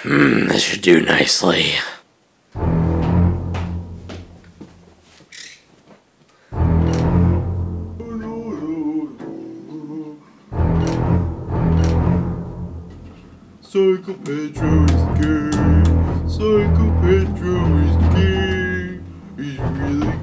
This should do nicely. Psycho Pedro is gay. Psycho Pedro is gay. He's really